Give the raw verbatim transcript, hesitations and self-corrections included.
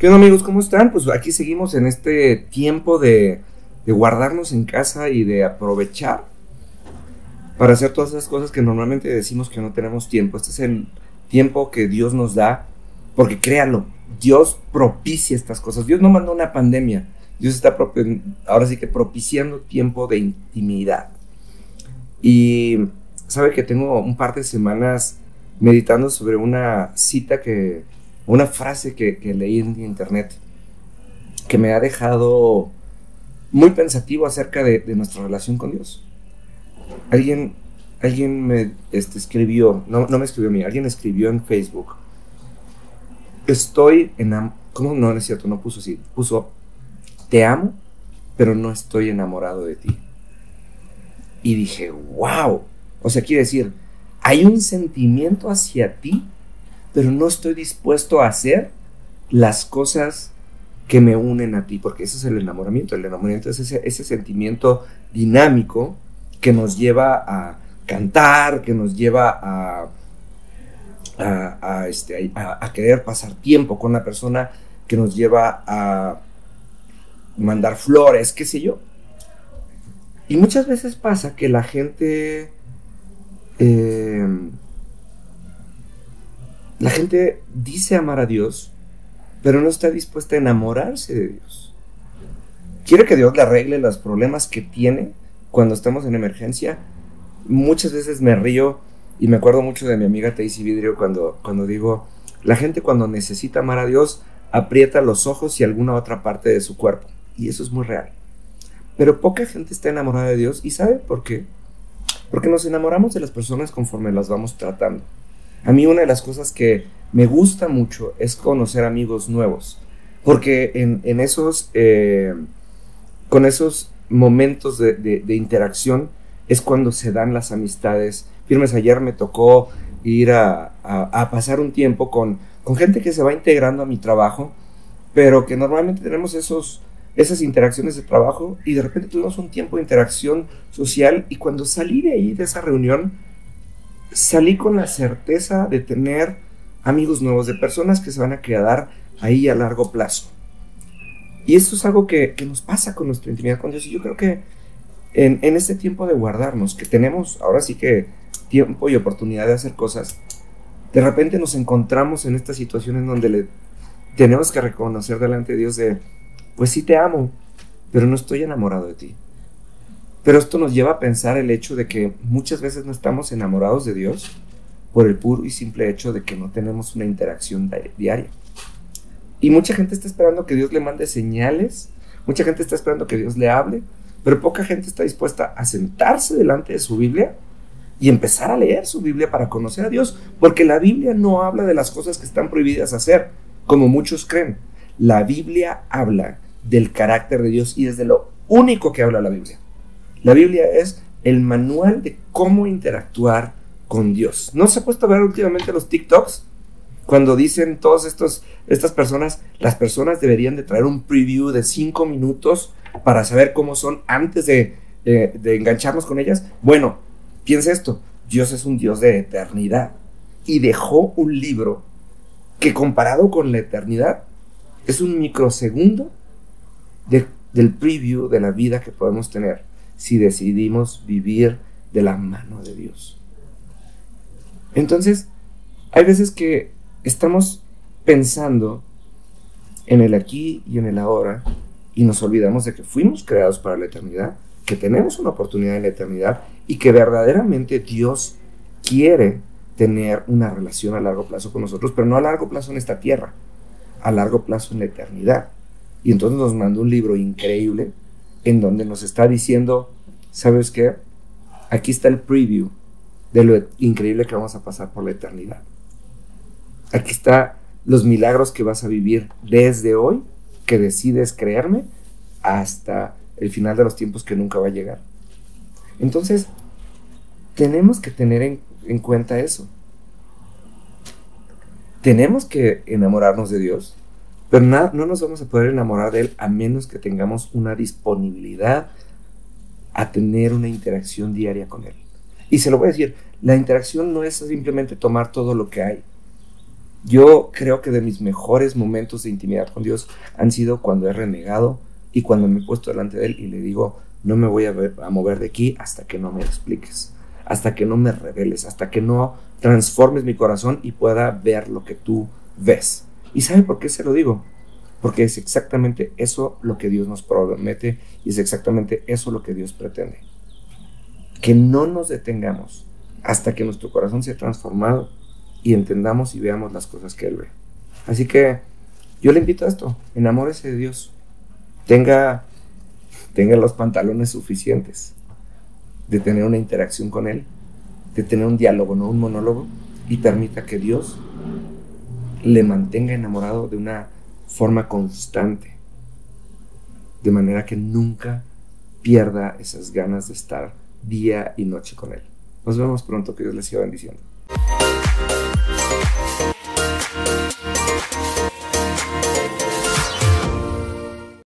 ¿Qué onda, amigos? ¿Cómo están? Pues aquí seguimos en este tiempo de, de guardarnos en casa y de aprovechar para hacer todas esas cosas que normalmente decimos que no tenemos tiempo. Este es el tiempo que Dios nos da, porque créanlo, Dios propicia estas cosas. Dios no mandó una pandemia. Dios está propi- ahora sí que propiciando tiempo de intimidad. Y sabe que tengo un par de semanas meditando sobre una cita que, una frase que, que leí en internet que me ha dejado muy pensativo acerca de, de nuestra relación con Dios. Alguien, alguien me este, escribió, no, no me escribió a mí, alguien escribió en Facebook: estoy enamorado. ¿Cómo? No, no es cierto, no puso así, puso: te amo, pero no estoy enamorado de ti. Y dije, wow, o sea, quiere decir, hay un sentimiento hacia ti, pero no estoy dispuesto a hacer las cosas que me unen a ti, porque ese es el enamoramiento. El enamoramiento es ese, ese sentimiento dinámico que nos lleva a cantar, que nos lleva a, a, a, este, a, a querer pasar tiempo con una persona, que nos lleva a mandar flores, qué sé yo. Y muchas veces pasa que la gente eh, la gente dice amar a Dios, pero no está dispuesta a enamorarse de Dios. Quiere que Dios le arregle los problemas que tiene cuando estamos en emergencia. Muchas veces me río y me acuerdo mucho de mi amiga Daisy Vidrio cuando, cuando digo, la gente cuando necesita amar a Dios aprieta los ojos y alguna otra parte de su cuerpo. Y eso es muy real. Pero poca gente está enamorada de Dios. ¿Y sabe por qué? Porque nos enamoramos de las personas conforme las vamos tratando. A mí una de las cosas que me gusta mucho es conocer amigos nuevos, porque en, en esos, eh, con esos momentos de, de, de interacción es cuando se dan las amistades firmes. Ayer me tocó ir a, a, a pasar un tiempo con, con gente que se va integrando a mi trabajo, pero que normalmente tenemos esos, esas interacciones de trabajo y de repente tuvimos un tiempo de interacción social, y cuando salí de ahí, de esa reunión, salí con la certeza de tener amigos nuevos, de personas que se van a quedar ahí a largo plazo. Y esto es algo que, que nos pasa con nuestra intimidad con Dios. Y yo creo que en, en este tiempo de guardarnos, que tenemos ahora sí que tiempo y oportunidad de hacer cosas, de repente nos encontramos en esta situación en donde le tenemos que reconocer delante de Dios de, pues sí te amo, pero no estoy enamorado de ti. Pero esto nos lleva a pensar el hecho de que muchas veces no estamos enamorados de Dios por el puro y simple hecho de que no tenemos una interacción diaria. Y mucha gente está esperando que Dios le mande señales, mucha gente está esperando que Dios le hable, pero poca gente está dispuesta a sentarse delante de su Biblia y empezar a leer su Biblia para conocer a Dios, porque la Biblia no habla de las cosas que están prohibidas hacer, como muchos creen. La Biblia habla del carácter de Dios, y es de lo único que habla la Biblia. La Biblia es el manual de cómo interactuar con Dios. ¿No se ha puesto a ver últimamente los TikToks? Cuando dicen todas estas personas, las personas deberían de traer un preview de cinco minutos para saber cómo son antes de, de, de engancharnos con ellas. Bueno, piensa esto, Dios es un Dios de eternidad y dejó un libro que, comparado con la eternidad, es un microsegundo de, del preview de la vida que podemos tener si decidimos vivir de la mano de Dios. Entonces, hay veces que estamos pensando en el aquí y en el ahora y nos olvidamos de que fuimos creados para la eternidad, que tenemos una oportunidad en la eternidad y que verdaderamente Dios quiere tener una relación a largo plazo con nosotros, pero no a largo plazo en esta tierra, a largo plazo en la eternidad. Y entonces nos mandó un libro increíble en donde nos está diciendo, ¿sabes qué? Aquí está el preview de lo increíble que vamos a pasar por la eternidad. Aquí está los milagros que vas a vivir desde hoy, que decides creerme, hasta el final de los tiempos, que nunca va a llegar. Entonces, tenemos que tener en, en cuenta eso. Tenemos que enamorarnos de Dios, pero na, no nos vamos a poder enamorar de Él a menos que tengamos una disponibilidad a tener una interacción diaria con Él. Y se lo voy a decir, la interacción no es simplemente tomar todo lo que hay. Yo creo que de mis mejores momentos de intimidad con Dios han sido cuando he renegado y cuando me he puesto delante de Él y le digo, no me voy a, ver, a mover de aquí hasta que no me expliques, hasta que no me reveles, hasta que no transformes mi corazón y pueda ver lo que tú ves. ¿Y sabe por qué se lo digo? Porque es exactamente eso lo que Dios nos promete y es exactamente eso lo que Dios pretende. Que no nos detengamos hasta que nuestro corazón sea transformado y entendamos y veamos las cosas que Él ve. Así que yo le invito a esto, enamórese de Dios, tenga, tenga los pantalones suficientes de tener una interacción con Él, de tener un diálogo, no un monólogo, y permita que Dios le mantenga enamorado de una forma constante, de manera que nunca pierda esas ganas de estar día y noche con Él. Nos vemos pronto, que Dios les siga bendiciendo.